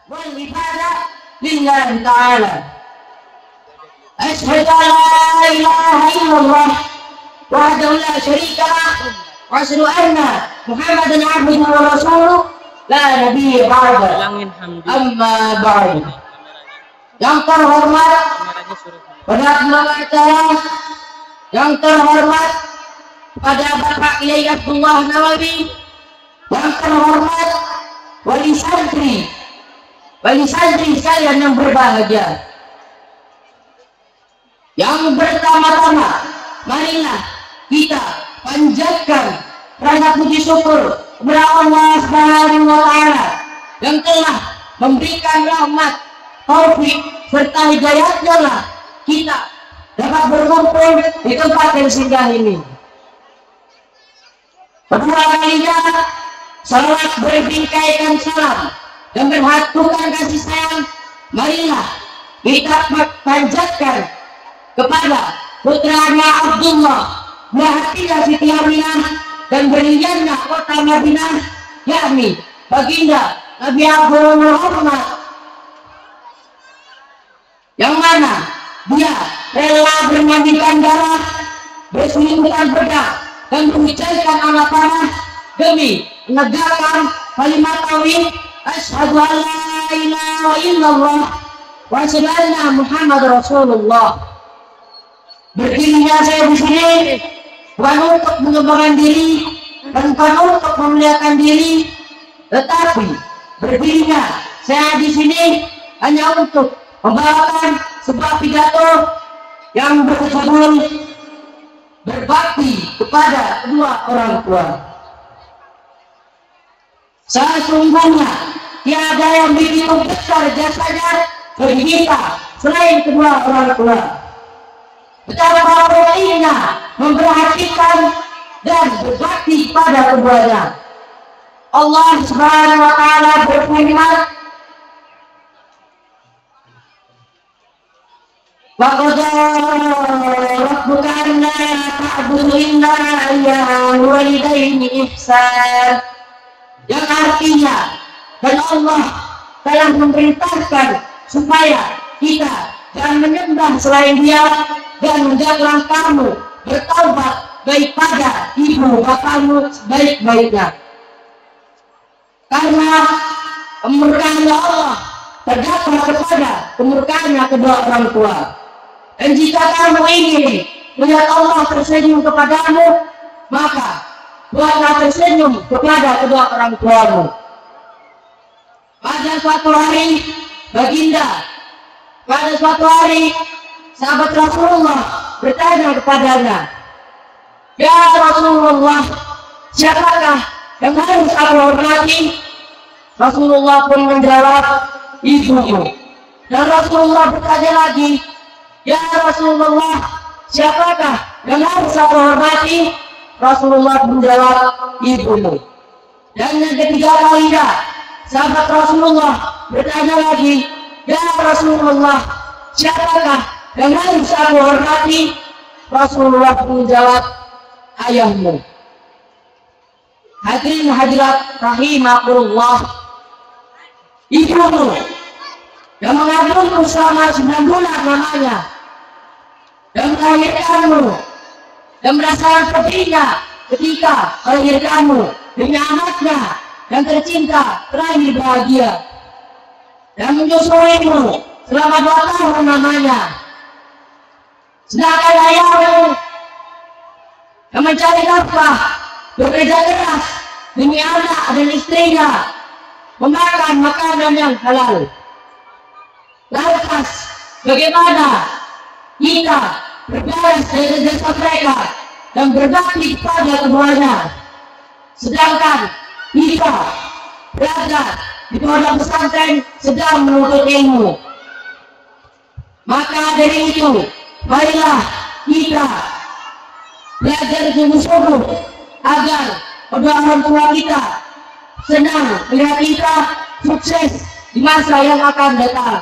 wal ibadah lillahi ta'ala. Asyhadu an la ilaha illallah wahdahu la syarika lah wa asyhadu anna Muhammadan abduhu wa rasuluh la nabiyya ba'da. Amma ba'du. Yang terhormat pada acara, yang terhormat pada Bapak Kiai Abdullah Nawawi, yang terhormat wali santri sekalian yang berbahagia. Yang pertama-tama, marilah kita panjatkan rasa puji syukur kepada Allah Subhanahu wa Ta'ala yang telah memberikan rahmat, taufik serta hidayahnya lah kita dapat berkumpul di tempat yang singgah ini. Kedua kalinya, salawat berbingkaikan salam dan berhatukan kasih sayang, marilah kita panjatkan kepada putranya Abdullah Mahathir Siti Aminah dan beriannya kota Madinah, yakni baginda Nabi Abu Muhammad, yang mana dia rela bermandikan darah, berselingkuhan pedang dan mengucapkan anak panah demi menegakkan kalimat tauhid asyhadu an la ilaha illallah wa asyhadu anna Muhammad Rasulullah. Berdirinya saya di sini bukan untuk mengembangkan diri dan bukan untuk memuliakan diri, tetapi berdirinya saya di sini hanya untuk membawakan sebuah pidato yang berjudul berbakti kepada kedua orang tua. Sesungguhnya tiada yang begitu besar jasanya bagi kita selain kedua orang tua. Betapa pentingnya memperhatikan dan berbakti pada keduanya. Allah Subhanahu wa Ta'ala berfirman, wa qadara rabbuka alla ta'budu illa iyyahu wa walidayni ihsan, yang artinya dan Allah telah memerintahkan supaya kita jangan menyembah selain Dia dan hendaklah kamu bertaubat baik pada ibu bapakmu sebaik-baiknya, karena kemurkaan Allah terdapat kepada kemurkaannya kedua orang tua. Dan jika kamu ingin melihat Allah tersenyum kepadamu, maka buatlah tersenyum kepada kedua orang tuamu. Pada suatu hari sahabat Rasulullah bertanya kepadanya, "Ya Rasulullah, siapakah yang harus aku hormati?" Rasulullah pun menjawab, "Ibumu." Dan Rasulullah bertanya lagi, "Ya Rasulullah, siapakah yang harus aku hormati?" Rasulullah menjawab, "Ibumu." Dan yang ketiga kalinya, sahabat Rasulullah bertanya lagi, "Ya Rasulullah, siapakah yang harus aku hormati?" Rasulullah menjawab, "Ayahmu." Hadirin hadirat rahimakumullah, ibumu yang mengandungmu selama 9 bulan namanya, dan melahirkanmu dan merasakan pedihnya ketika melahirkanmu demi anaknya yang tercinta terakhir bahagia, dan menyusuimu selama 2 tahun namanya, sedangkan ayahmu yang mencari nafkah, bekerja keras demi anak dan istrinya, memakan makanan yang halal. Lantas bagaimana kita berbalas dari jasa mereka dan berbakti kepada keduanya, sedangkan kita berada di pondok pesantren sedang menuntut ilmu? Maka dari itu, marilah kita belajar sungguh-sungguh agar kedua orang tua kita senang melihat kita sukses di masa yang akan datang.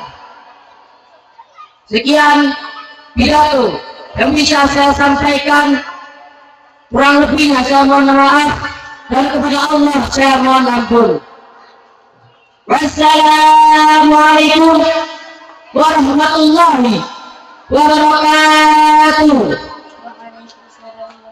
Sekian pidato yang bisa saya sampaikan, kurang lebihnya saya mohon maaf, dan kepada Allah saya mohon ampun. Wassalamualaikum warahmatullahi wabarakatuh. Waalaikumsalam.